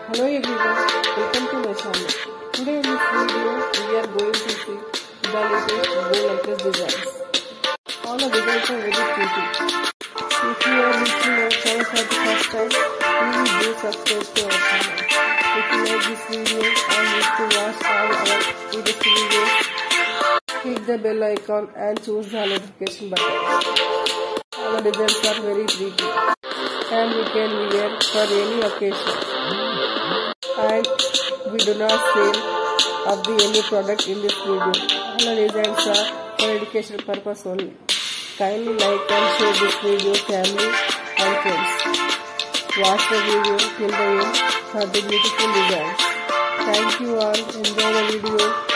Hello everyone, welcome to my channel. Today in this video, we are going to see the latest bow necklace designs. All the designs are very pretty. If you are visiting our channel for the first time, please do subscribe to our channel. If you like this video and wish to watch all our latest videos, click the bell icon and choose the notification button. All the designs are very pretty and we can wear for any occasion. And we do not sell of the any product in this video. All the designs are for educational purpose only. Kindly like and share this video family and friends. Watch the video till the end for the beautiful designs. Thank you all. Enjoy the video.